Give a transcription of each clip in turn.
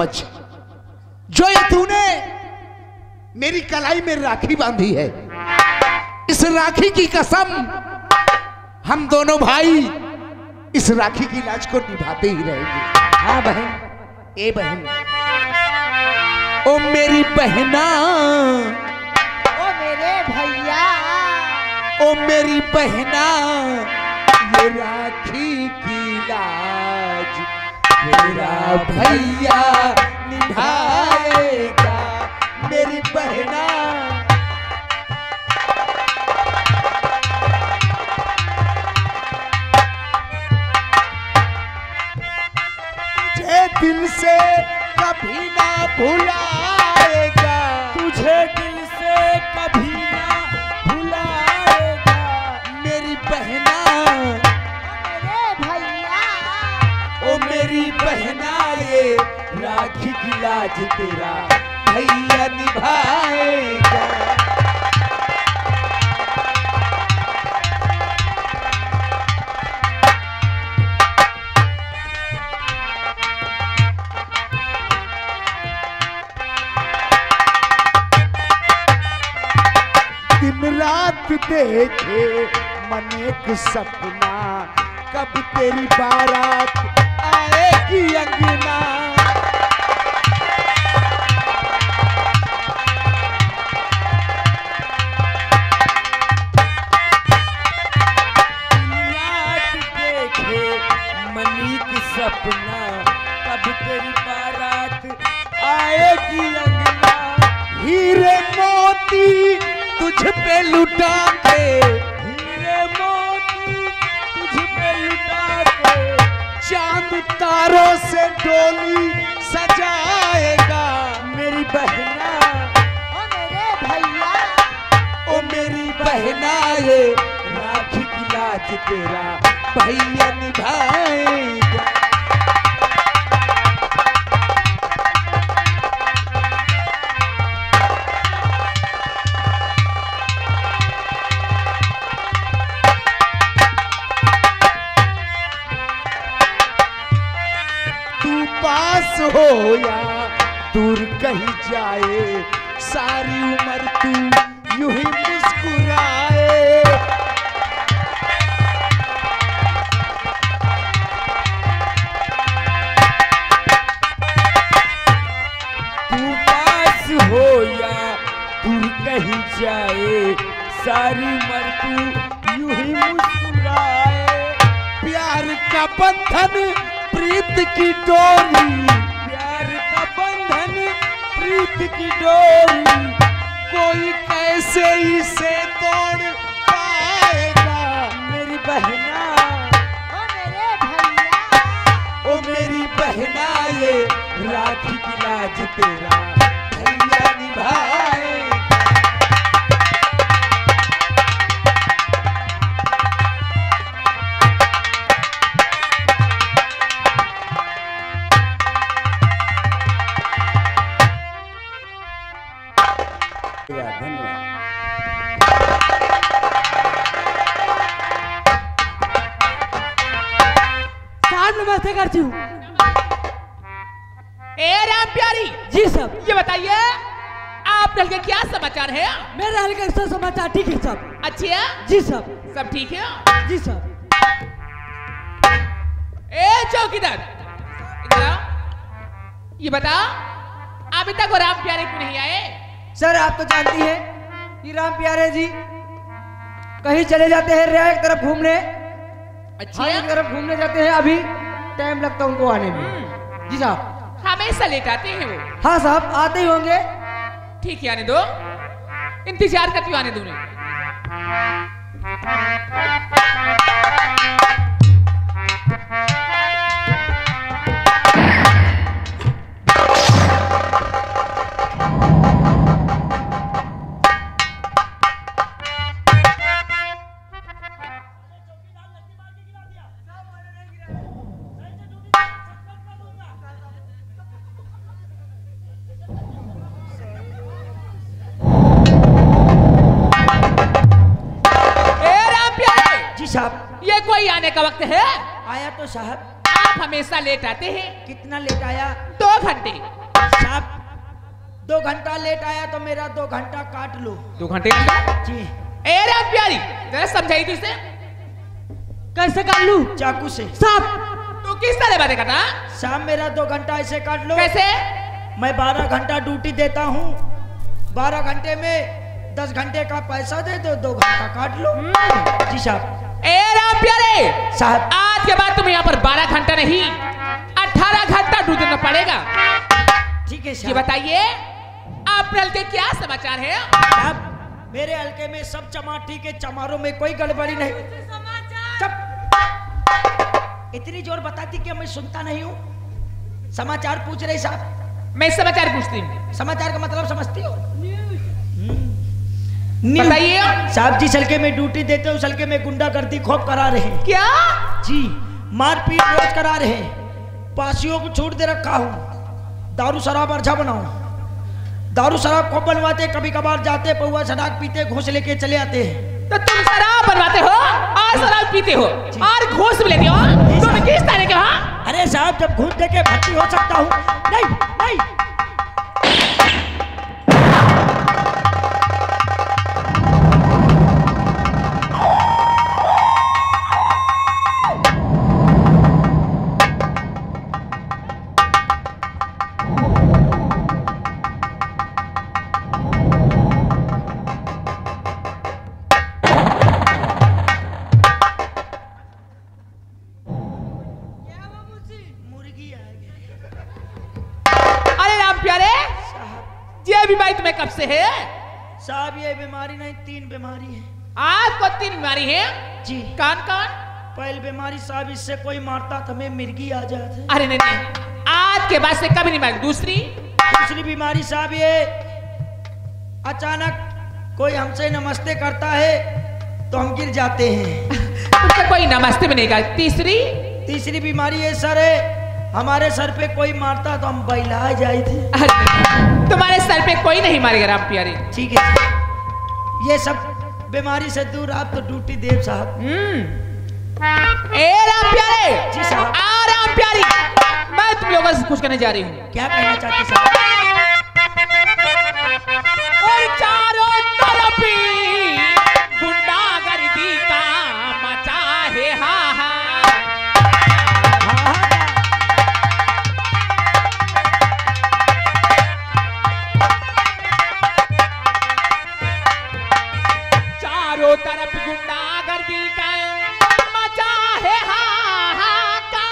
समझ, जो ये तूने मेरी कलाई में राखी बांधी है, इस राखी की कसम हम दोनों भाई इस राखी की लाज को निभाते ही रहेंगे। हाँ बहन, ए बहन, ओ मेरी बहना, ओ मेरे भैया, ओ मेरी बहना, ये राखी की लाज मेरा भैया निभाएगा। मेरी बहना, तुझे दिल से कभी ना भुलाएगा, तुझे दिल से कभी ना भुलाएगा। मेरी बहना, मेरे भैया, ओ मेरी बहना, ये राखी की लाज तेरा भैया निभाएगा। दिन रात देखे मन एक सपना, कब तेरी बारात आएगी अंगना। सपना, कब तेरी बारात आएगी अंगना। हीरे मोती तुझ पे लुटा के, हीरे मोती तुझ पे लुटा के, चांद तारों से डोली सजाएगा। मेरी बहना, ओ मेरे भैया, ओ मेरी बहना, ये राखी की लाज तेरा भैया निभाएगा। पास हो या दूर कहीं जाए, सारी उम्र तू यूं ही मुस्कुराए। तू पास हो या दूर कहीं जाए, सारी उम्र तू यूं ही मुस्कुराए। प्यार का बंधन प्रीत की डोरी, प्यार का बंधन प्रीत की डोरी, कोई कैसे इसे तोड़ पाएगा। मेरी बहना, ओ मेरे भैया, ओ मेरी बहना, ये राखी की लाज तेरा भैया निभाएगा। नमस्ते करती हूँ। ए राम प्यारी जी सब, ये बताइए आप दल के क्या समाचार है? मेरे हल का सब समाचार ठीक है सब। अच्छा जी सब, सब ठीक है जी सब। ए चौकीदार, इधर आओ। ये बता अभी तक वो राम प्यारे क्यों नहीं आए? सर आप तो जानती हैं कि राम प्यारे जी कहीं चले जाते हैं रिया की तरफ घूमने। अच्छा की तरफ घूमने जाते हैं, अभी टाइम लगता है उनको आने में। जी साहब, हमेशा लेट आते हैं वो। हाँ साहब आते ही होंगे। ठीक है आने दो, इंतजार करती हूँ आने दो। साहब ये कोई आने का वक्त है? आया तो साहब। आप हमेशा लेट आते हैं। कितना लेट आया? 2 घंटे। 2 घंटा लेट आया तो मेरा 2 घंटा काट लो। 2 घंटे का? जी। ए राम प्यारी, जरा समझाई थी इसे। कैसे काट लूं? चाकू से। साहब तू किस तरह बातें करता? शाम मेरा 2 घंटा ऐसे काट लो। कैसे? मैं 12 घंटा ड्यूटी देता हूँ, 12 घंटे में 10 घंटे का पैसा दे दो, 2 घंटा काट लो। जी साहब। ए राम प्यारे साहब, आज के बाद तुम यहाँ पर 12 घंटा नहीं 18 घंटा ड्यूटी देना पड़ेगा। ठीक है ये साहब। बताइए आपके हल्के क्या समाचार है? साहब मेरे हल्के में सब चमा ठीक है, चमारों में कोई गड़बड़ी नहीं। चुप। इतनी जोर बताती कि मैं सुनता नहीं हूँ। समाचार पूछ रहे साहब। मैं समाचार पूछती हूँ। समाचार का मतलब समझती हो? बताइए साहब जिस हल्के में ड्यूटी देते हो उस हल्के में गुंडागर्दी खूब करा रहे हैं। क्या? जी, मारपीट रोज करा रहे हैं। पासियों को छूट दे रखा हूँ। दारू शराब अच्छा बनाओ। दारू शराब खूब बनवाते, कभी कभार जाते पौवा शराब पीते, घूस लेके चले आते हैं। तो तुम शराब बनवाते हो और शराब पीते हो और घूस भी लेते हो? तुम किस तरह के? हाँ अरे साहब जब घूस देके भर्ती हो सकता हूँ। नहीं नहीं। बीमारी तुम्हें कब से है? साहब ये बीमारी नहीं 3 बीमारी है। आपको 3 बीमारी है? जी। कौन कौन? पहली बीमारी साहब इससे कोई मारता था मैं मिर्गी आ जाते। अरे नहीं नहीं, आज के बाद से कभी नहीं मारेगी। दूसरी बीमारी साहब ये अचानक कोई हमसे नमस्ते करता है तो हम गिर जाते हैं। तुमसे कोई नमस्ते भी नहीं कर। तीसरी बीमारी ये सर है हमारे सर पे कोई मारता तो हम बहला जाए थे। तुम्हारे सर पे कोई नहीं मारेगा राम प्यारे। ठीक है, ये सब बीमारी से दूर आप तो ड्यूटी देव साहब। ए राम प्यारे। जी साहब। आ राम प्यारी, मैं तुम लोगों से कुछ करने जा रही हूँ। क्या कहना चाहते साहब? और चारों तरफ गुंडागर्दी का मचा है हाहाकार। चारों तरफ गुंडागर्दी का मचा है हाहाकार।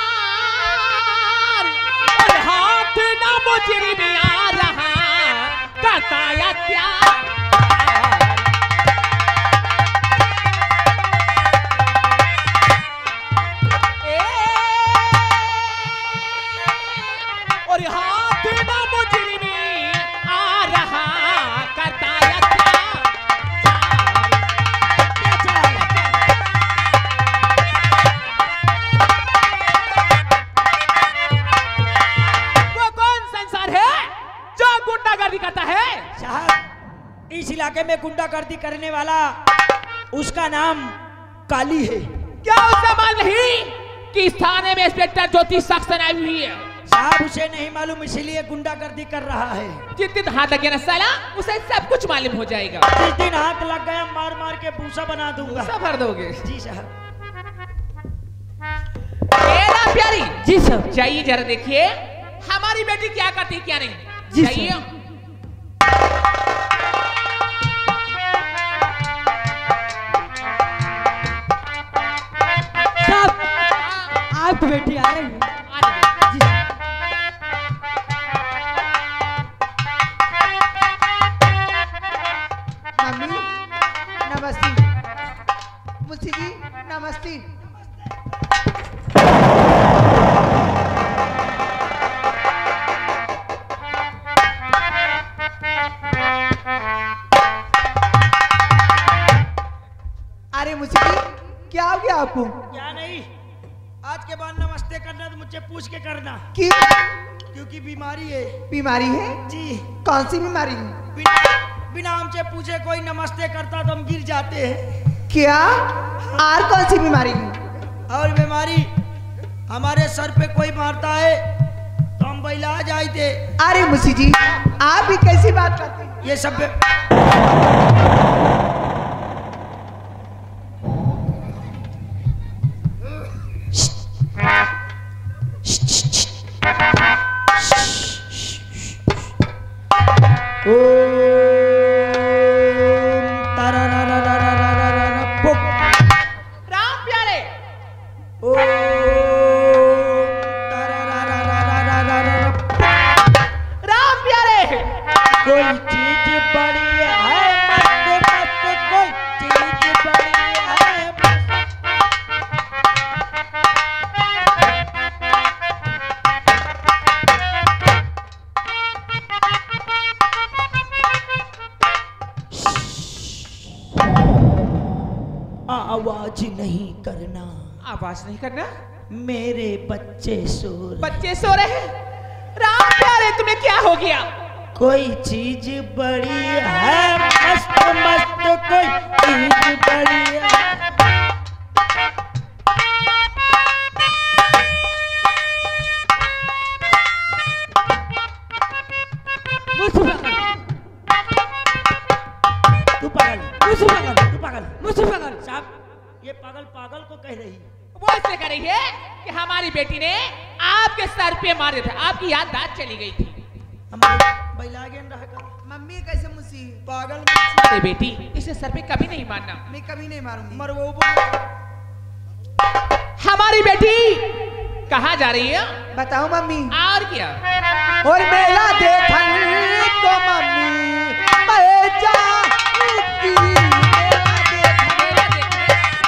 और हाथ न मुजरिम आ रहा करता या त्याग। और हाथ न मुजरिम आ रहा करता या त्याग। वो कौन संसार है जो गुंडागर्दी करता है? साहब इस इलाके में गुंडागर्दी करने वाला उसका नाम काली है। क्या उसे मालूम नहीं कि इस थाने में इंस्पेक्टर ज्योति सक्सेना आई हुई है? साहब उसे नहीं मालूम इसीलिए गुंडागर्दी कर रहा है। जिस दिन हाथ लग गया ना साला उसे सब कुछ मालूम हो जाएगा। जिस दिन हाथ लग गया मार मार के भूसा बना दूंगा। सब भर दोगे। जी साहब। ए राम प्यारी। जी सर। जाइए जरा देखिए हमारी बेटी क्या करती है क्या नहीं। जी जाइए। साहब आप बेटी आ रही है। आने दो। जी सर। मम्मी नमस्ते। मुझसे जी नमस्ते। अरे मुझसे क्या हो गया आपको? क्या नहीं, आज के बाद नमस्ते करना तो मुझसे पूछ के करना कि क्योंकि बीमारी है। बीमारी है? जी। कौन सी बीमारी है? बिना हमसे पूछे कोई नमस्ते करता तो हम गिर जाते हैं। क्या और कौन सी बीमारी है? और बीमारी हमारे सर पे कोई मारता है तो हम हम बैला जाए थे। अरे मुंशी जी आप भी कैसी बात करते हैं? ये सब राम प्यारे राम प्यारे कोई चीज बड़ी है मस्त मस्त, कोई चीज बड़ी है मस्त। आवाज नहीं करना, आवाज नहीं करना। मेरे बच्चे सो रहे। बच्चे सो रहे हैं। राम प्यारे तुम्हें क्या हो गया? कोई चीज बड़ी है मस्त मस्त, कोई चीज बड़ी है। तू पागल साहब, ये पागल पागल को कह रही है। वो इसलिए कह रही है कि हमारी बेटी ने आपके सर पे मार दिया था, आपकी याददाश्त चली गई थी। हमारे बैला गेन रहा का मम्मी कैसे मुंशी? पागल अरे बेटी इसे सर पे कभी नहीं मारना। मैं कभी नहीं मारूंगी। मर वो हमारी बेटी कहाँ जा रही है? बताओ मम्मी। और क्या? और मेला देखने को मम्मी मैं जाऊंगी। मेला देखने।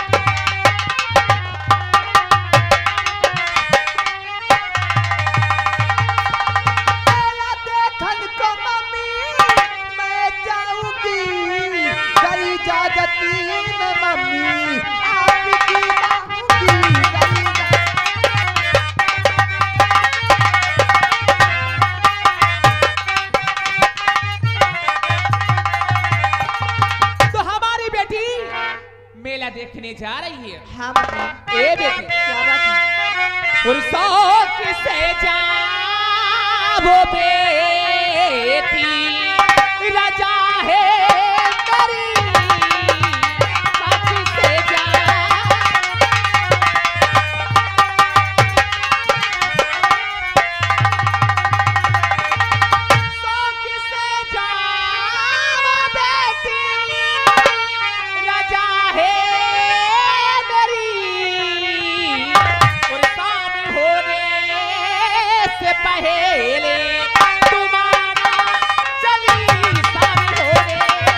मेला देखने को मम्मी मैं जाऊंगी। गई इजाजती में मम्मी आपकी मांगूंगी। तो हमारी बेटी मेला देखने जा रही है। हाँ मम्मी। ए बेटी क्या बात है? फुर्सत से जा वो बेटी राजा है तेरी साथ से जा। शौक से जा वो बेटी राजा है मेरी और शाम होने से पहले तुम्हारा चली शाम होने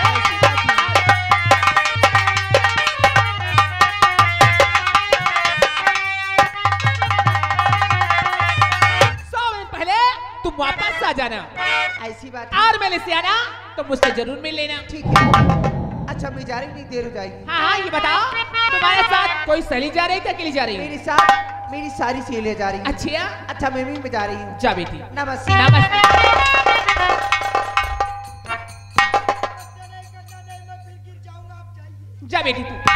पहले तुम वापस आ जाना ऐसी बात है। और मैंने से आना तो मुझसे जरूर मिल लेना। ठीक है। अच्छा मैं जा रही हूँ, नहीं देर हो जाएगी। हाँ हाँ ये बताओ तुम्हारे साथ कोई सहेली जा रही है क्या अकेली जा रही है? मेरे साथ मेरी सारी सहेलियां जा रही हैं। अच्छा अच्छा मैं भी जा रही हूँ। जा बेटी। नमस्ते। नमस्ते। जा बेटी तू।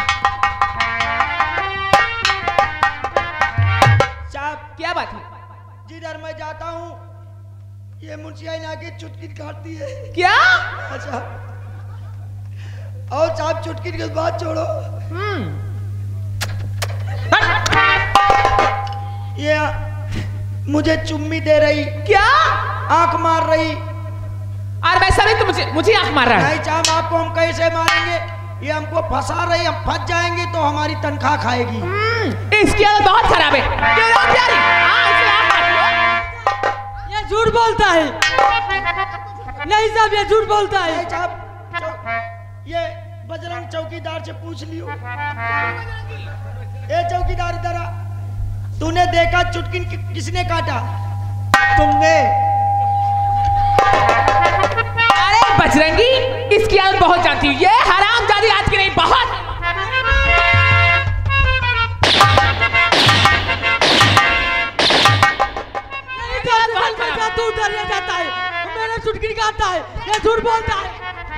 साहब क्या बात है? जिधर मैं जाता हूँ ये मुंशिया आके चुटकी काटती है। क्या? अच्छा और साहब चुटकी की बात छोड़ो, ये मुझे चुम्मी दे रही, क्या? आंख मार रही। और वैसा भी तो मुझे आंख मार रहा है। नहीं साहब आपको हम कैसे मारेंगे, ये हमको फंसा रही, हम फंस जाएंगे तो हमारी तनख्वाह खाएगी। इसकी हालत बहुत खराब है। क्यों राम प्यारी? हाँ, इसे आंख मार लो। ये झूठ बोलता है। नहीं साहब ये झूठ बोलता है। नहीं साहब ये बजरंग चौकीदार से पूछ लियो। ए चौकीदार इधर आ, तूने देखा चुटकी किसने काटा? तुमने। अरे बजरंगी इसकी हालत बहुत जानती हूँ। ये हरामजादी आज की नहीं बहुत। तू डरिया जाता है, मेरा चुटकी काटता है, ये झूठ बोलता है।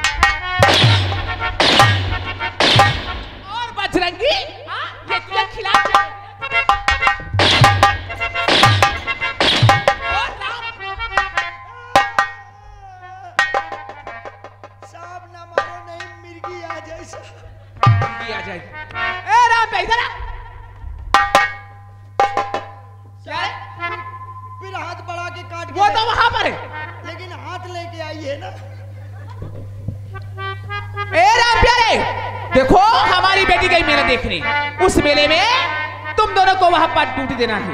और बजरंगी हाँ, ये तुझे खिला और राम ये आ जाएगी। ए राम पे इधर आ। क्या है? फिर हाथ बढ़ा के काट वो तो वहां पर है। लेकिन हाथ लेके आई है ना। ए राम प्यारे, देखो हमारी बेटी गई मेला देखने। उस मेले में तुम दोनों को वहां पर ड्यूटी देना है।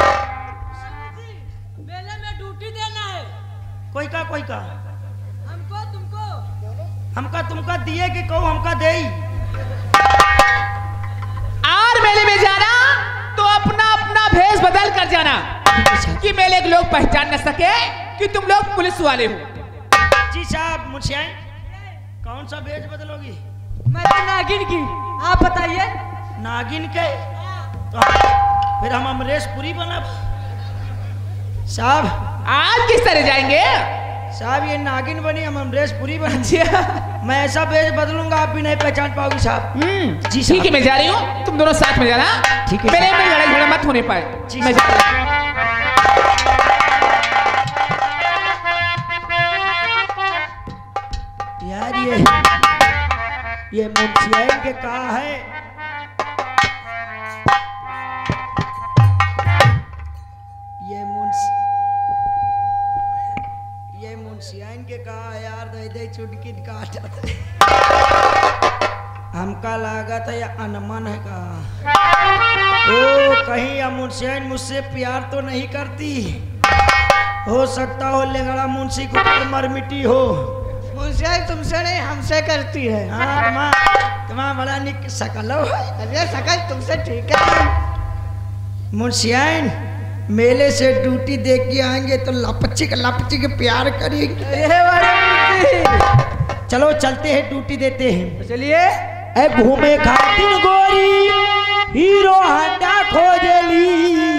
मेले में ड्यूटी देना है। कोई का हमको तुमको। हमका तुमका दिए कि कहो हमका दे। और मेले में जाना तो अपना अपना भेष बदल कर जाना कि मेले के लोग पहचान न सके कि तुम लोग पुलिस वाले हो। जी साहब, मुझसे कौन सा भेष बदलोगी? मैं तो नागिन की, आप बताइए। नागिन के? तो फिर हम अमरेशपुरी बना। साहब आज किस तरह जाएंगे? साहब ये नागिन बनी, हम अमरेशपुरी बने। अच्छा। मैं ऐसा भेष बदलूंगा आप भी नहीं पहचान पाओगी साहब। जी ठीक है, मैं जा रही हूँ, तुम दोनों साथ में जाना। ठीक है। मेरे में लड़ाई झगड़ा मत होने पाए। जी मैं जा रही हूँ। यार ये मुंशियाइन के कहा है। ये मुंशियाइन के कहा है यार, दे दे चुटकी काट। हमका लागत है या अनमन है का। ओ कहीं या मुंशियाइन मुझसे प्यार तो नहीं करती। हो सकता हो लेगड़ा मुंशी को मर मिट्टी हो। मुझसे तुमसे नहीं हमसे करती है। हाँ तुम्हारा बड़ा निक शकल हो। अरे शकल तुमसे ठीक है। मुंशियाइन मेले से ड्यूटी देख के आएंगे तो लापच्ची के प्यार करेंगे। चलो चलते हैं, ड्यूटी देते हैं। चलिए। ए घूमे खातिन गोरी हीरो हांडा खोजली।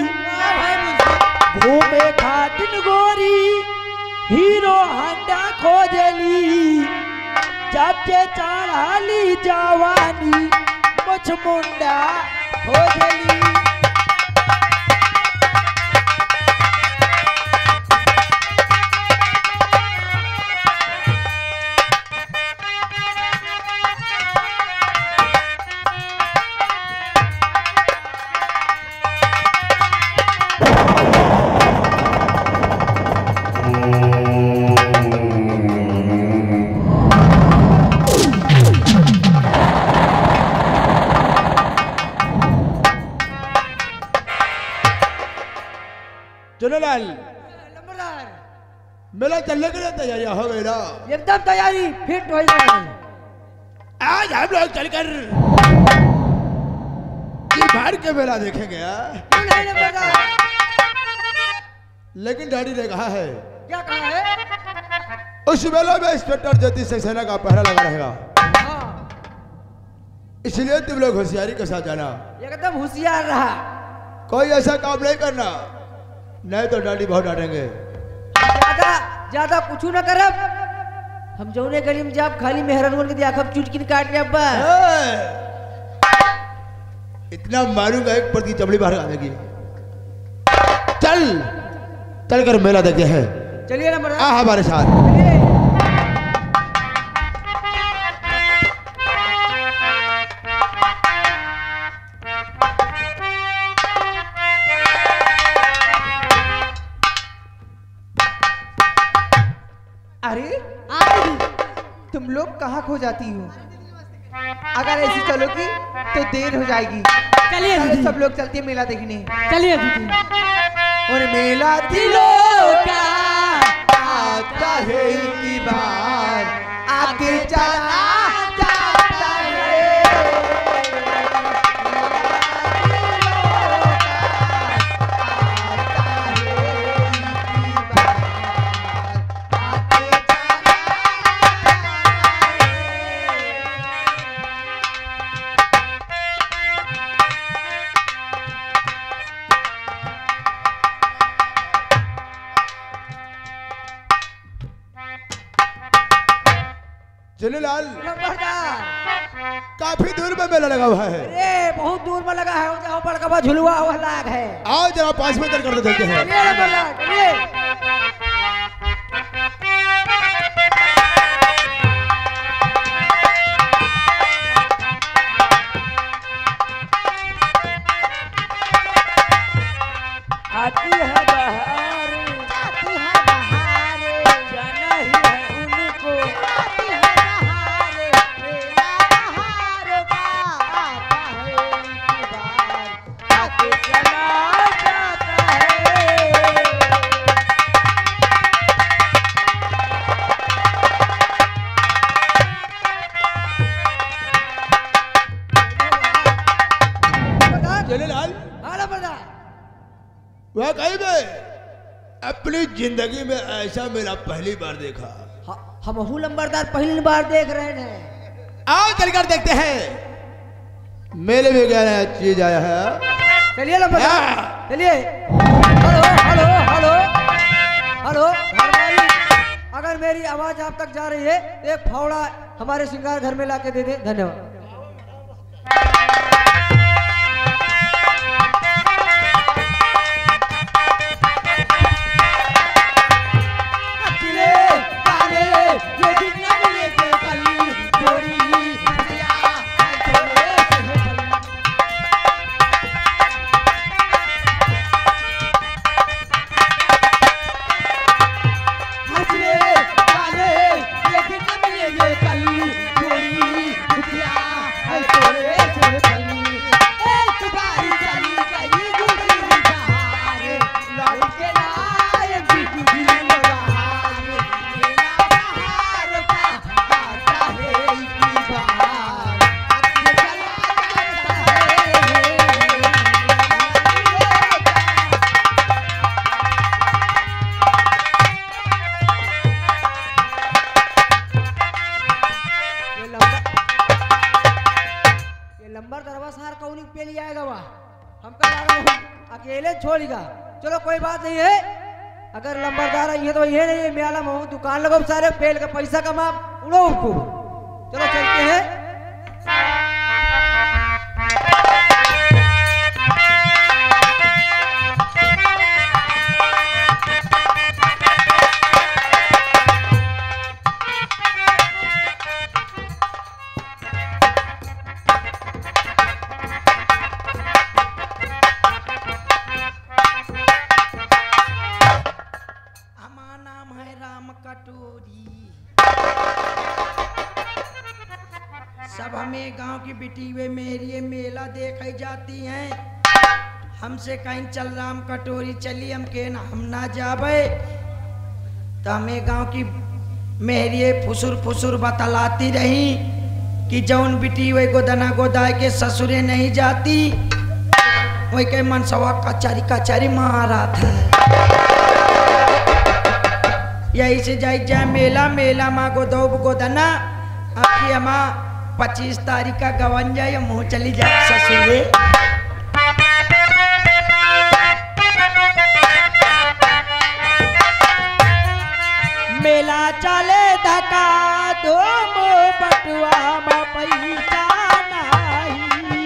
घूमे खातिन गोरी हीरो हांडा खोजली। जाते चढ़ाली जवानी मुछ मुंडा खोजली। जनरल मेला चलने के लिए तैयारी हो गई ना? एकदम तैयारी फिट हो गई। आज हम लोग चलकर बाहर के मेला देखेंगे। लेकिन डैडी ने कहा है। क्या कहा है? उस मेला में इंस्पेक्टर ज्योति सक्सेना का पहरा लगा रहेगा। इसलिए तुम लोग होशियारी के साथ जाना। एकदम होशियार रहा। कोई ऐसा काम नहीं करना, नहीं तो डैडी बहुत डांटेंगे। ज्यादा कुछ न करब। हम जौने गली में जाब खाली मेहरान के दिया खब चुटकी काट के अब्बा। इतना मारूंगा एक पर की चमड़ी बाहर आ जाएगी। चल कर मेला देखते हैं। चलिए ना मर्द। हमारे साथ। अरे तुम लोग कहाँ खो जाती हो? अगर ऐसी चलोगी तो देर हो जाएगी। चलिए अरे दीदी। सब लोग चलते हैं मेला देखने। चलिए दीदी। और मेला दिलों का आता है की बार आगे चला जाता है। जलीलाल नंबरदार। काफी दूर में मेला लगा हुआ है। अरे बहुत दूर में लगा है। जाओ बड़का झुलवा हुआ लाग है। आओ जरा पास में कर देते हैं। चलिए नंबरदार, चलिए। जिंदगी में ऐसा मेरा पहली बार देखा। हम लंबरदार पहली बार देख रहे हैं। आओ चलकर देखते हैं मेले में क्या नया चीज आया है। चलिए लंबरदार चलिए। हेलो हेलो हेलो हेलो घर मालिक, अगर मेरी आवाज आप तक जा रही है एक फावड़ा हमारे श्रृंगार घर में लाके दे दे। धन्यवाद। अकेले छोड़ेगा। चलो कोई बात नहीं है, अगर लंबरदार है तो ये नहीं है मेला में दुकान लगो सारे पेल का पैसा कमा उड़ो उनको। चलो चलते हैं। सब हमें गांव की बिटी हुए मेरी मेला देखे जाती हैं। हमसे कहीं चल राम कटोरी चली हम के ना हम ना जावे तो हमें गांव की मेहरिए फुसुर फुसुर बतलाती रही कि जौन बिटी हुए गोदना गोदाय के ससुरे नहीं जाती वही के मनसवा कचारी कचारी मारा था। यही से जाई जाए मेला मेला माँ गोदो गोदना आपकी अम्मा 25 तारीख का गवन जाए मुँह चली जाए ससुरे। मेला चले धका दो मो बटुआ मा पैसा नहीं।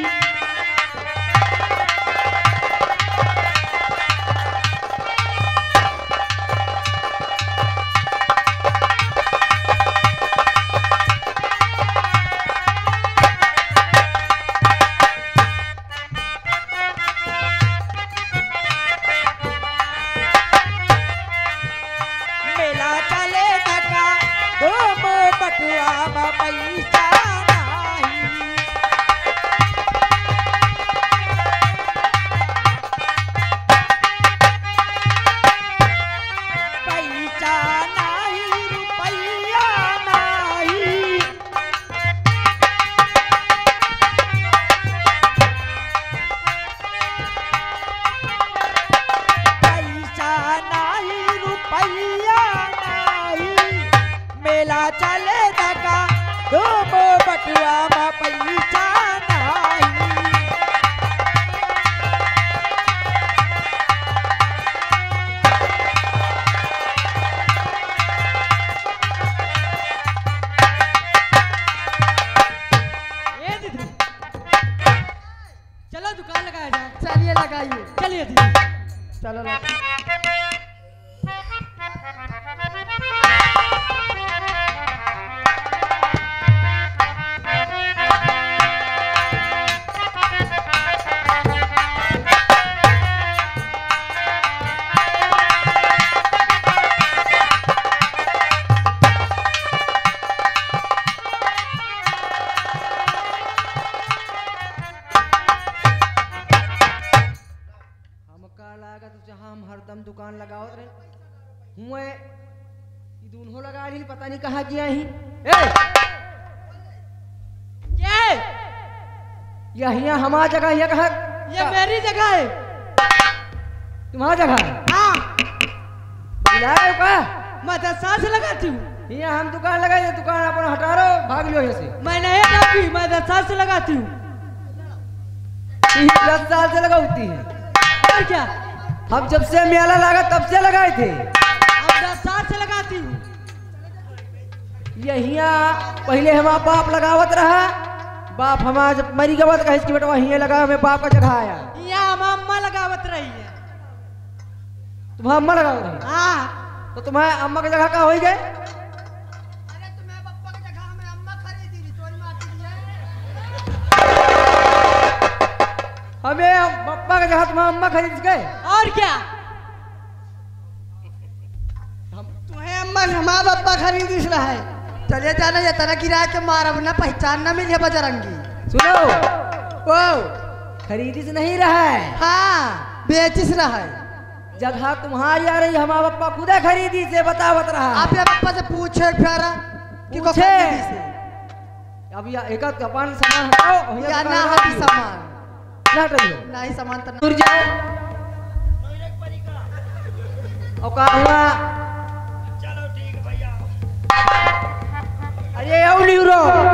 चलो दुकान लगाया जाए। चलिए लगाइए। चलिए दीदी चलो हम हरदम दुकान लगाओ हुए दोनों लगा रही पता नहीं कहाँ गया ही। ये हमारा जगह ये कहा ये मेरी जगह है। तुम्हारा जगह है? हाँ। लाए का मैं 10 साल से लगाती हूँ। यहाँ हम दुकान लगाए, दुकान अपन हटा रहो, भाग लो यहाँ से। मैं नहीं हटाऊंगी, मैं 10 साल से लगाती हूँ। 10 साल से लगाती है और क्या, हम जब से मेला लगा तब से लगाए थे। अब 10 साल से लगाती हूँ। यहाँ पहले हमारा बाप लगावत रहा, बाप हमारा जब मरी गवत कहे कि बेटा यहीं लगा, हमें बाप का जगह आया। यहाँ हम अम्मा लगावत रही है। तुम्हारा अम्मा लगावत रही? हाँ। तो तुम्हारे अम्मा की जगह का हो गए? हमें पप्पा का जगह तुम्हारा अम्मा खरीद गए। और क्या, तुम्हें अम्मा हमारा पप्पा खरीद रहा है। चले जाना, ये तरह गिरा के मारब ना, पहचान ना मिले बजरंगी। सुनो, वो खरीदी से नहीं रहा है। हाँ, बेचिस रहा है। जगह तुम्हारी आ रही, हमारा पप्पा खुद खरीदी से बतावत रहा। आप ये पप्पा से पूछे प्यारा कि को पूछे। खरीदी से। अब एक अपन सामान हटाओ या ना हटी सामान, ना हटाइयो, नहीं सामान तो दूर जाओ। और कहा हुआ, चलो ठीक है भैया। अरे आओ न्यूरो,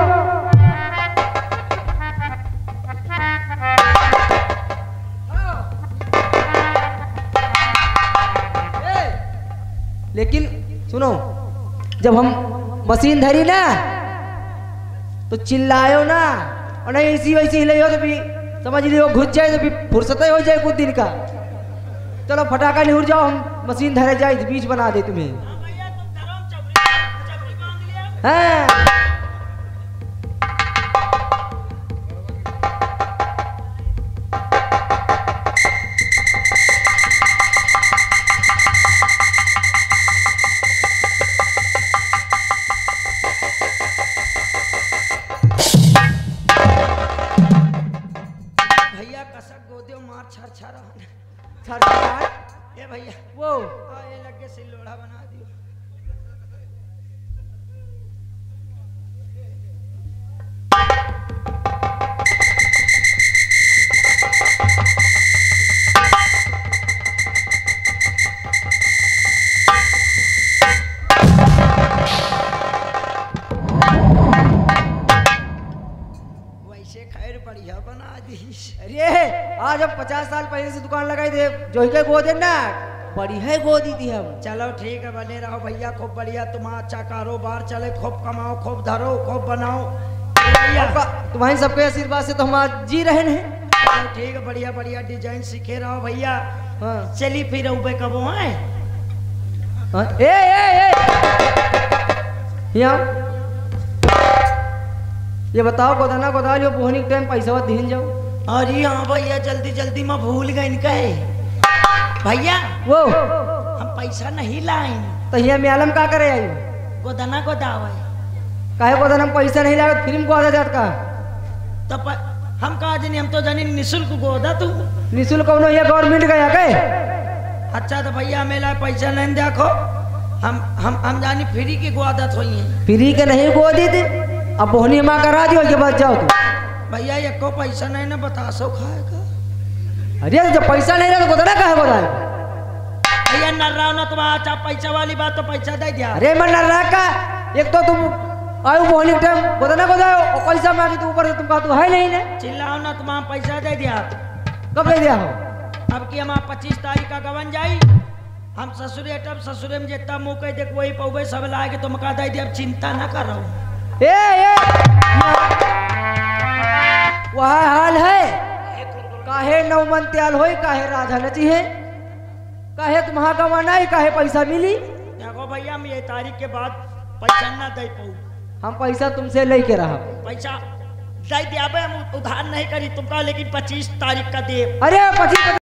लेकिन सुनो, जब हम मशीन धरी ना तो चिल्लायो ना, और नहीं इसी वैसी हिले हो तो भी समझ लियो घुस जाए तो भी फुर्सत हो जाए कुछ दिन का। चलो फटाका निहुर जाओ, हम मशीन धरे जाए, बीच बना दे तुम्हें। हाँ भैया कसक गोदे मार छर छर ए भैया वो ये लगे से लोढ़ा बना दियो। वैसे खैर बढ़िया बना दी। अरे आज हम 50 साल पहले से दुकान लगाई थे, जो ही के गोदे ना बढ़िया गोदी थी हम। चलो ठीक है, बने रहो भैया, खूब बढ़िया, तुम्हारा अच्छा कारोबार चले, खूब कमाओ, खूब धरो, खूब बनाओ भैया। तुम्हारी सबके आशीर्वाद से तो हम आज जी रहे हैं। चलो ठीक है, बढ़िया बढ़िया डिजाइन सीखे रहो भैया। हाँ चली फिर ऊपर कबो है। ए यहाँ ये बताओ, गोदाना गोदा लियो, बोहनी के टाइम पैसा दीन जाओ। अरे हाँ भैया, जल्दी जल्दी मैं भूल गई इनका है भैया, वो हम पैसा नहीं लाए। तो यहाँ मेलम का करे आई गोदाना गोदावा काहे गोदाना हम पैसा नहीं लाए, फिल्म गोदा जात का तो हम कहा जानी, हम तो जानी निःशुल्क गोदा। तू निःशुल्क कौन ये गवर्नमेंट गया के? अच्छा तो भैया मेला पैसा नहीं देखो, हम जानी फ्री की गोदा थोड़ी है। फ्री के नहीं गोदी थी, अब बोहनी माँ करा दियो के बाद जाओ तू। भैया ये को पैसा नहीं ना बता सो खाएगा। अरे जब पैसा नहीं रहा तो गोदा कहा गोदा भैया नर रहा ना तुम्हारा, अच्छा पैसा वाली बात तो पैसा दे दिया। अरे मैं नर रहा का, एक तो तुम आयु बोहनी के टाइम गोदा ना गोदा और पैसा मांगी तो ऊपर से तुम कहा तू है नहीं ने। चिल्लाओ ना, तुम्हारा पैसा दे दिया। कब दे दिया हो? अब की हमारा 25 तारीख का गवन जाई, हम ससुरे तब ससुरे में जितना मुँह कह देख वही पौवे सब लाए के तुम कहा दे दिया। अब चिंता ना कर रहा हूँ, वह हाल है। काहे नौ मन त्याल होई, काहे राधा नची है, काहे तुम्हारा गवाना है, काहे पैसा मिली। देखो भैया हम ये तारीख के बाद पैसा ना दे पाऊ, हम पैसा तुमसे लेके रहा। पैसा दे दिया, हम उधार नहीं करी तुमका, लेकिन 25 तारीख का दे। अरे 25